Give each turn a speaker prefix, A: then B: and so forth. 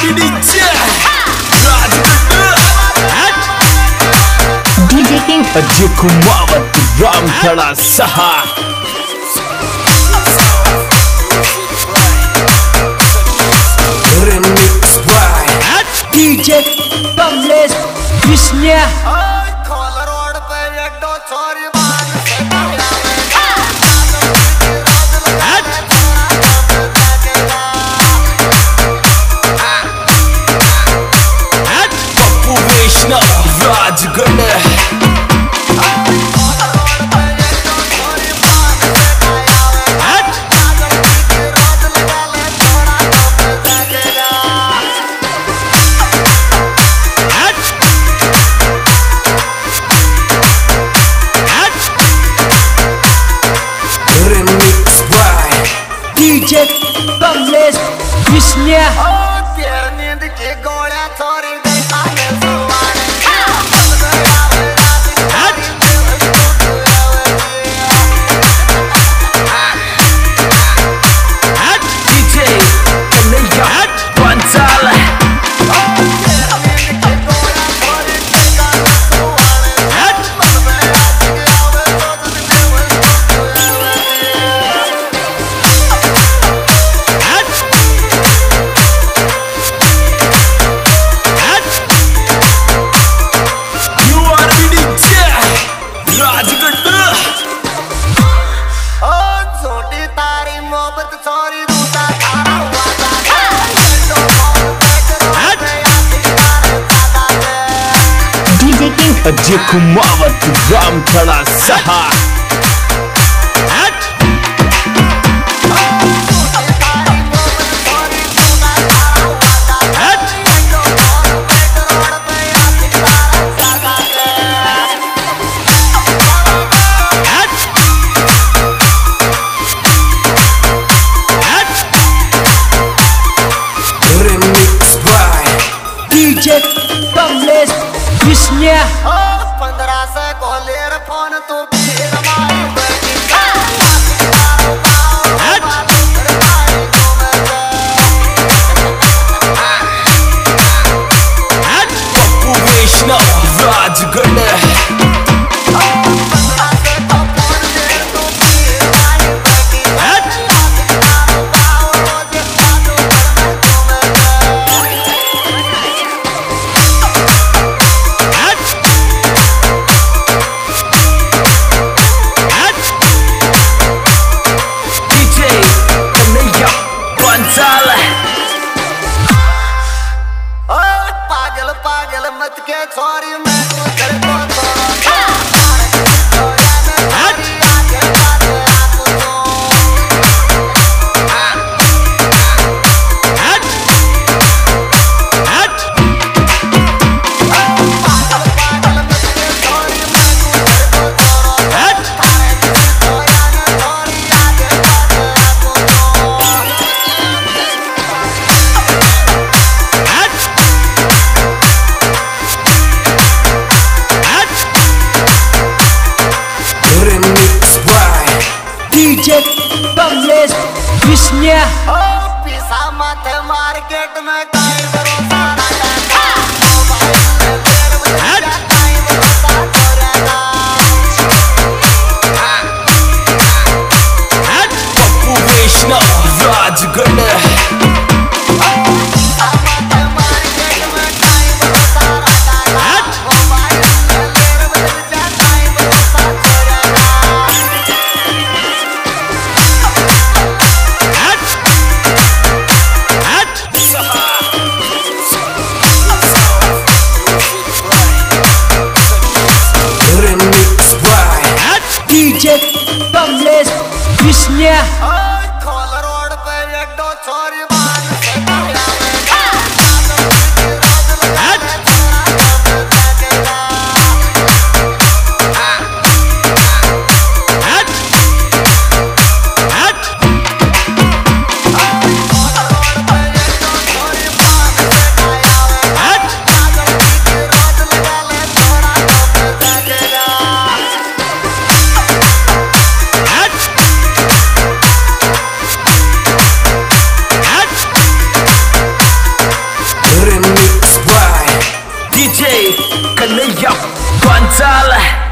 A: DJ King
B: Ajay Kumawat Ram खड़ा सहा Remix by
A: DJ kamlesh Bhishniya
B: Rajgarh Remix by
A: DJ kamlesh Bhishniya
B: Ajay Kumawat Ram खड़ा सहा Remix by
A: DJ kamlesh Bhishniya
C: 15 से कोलेर phone तू पीर मारी
B: राजगढ़
C: पागल पागल मत के छोरी मैं
A: DJ kamlesh Bhishniya
C: पिसा मत मार्केट में काई भरोसा
B: राजगढ़ DJ Kanaya Pantal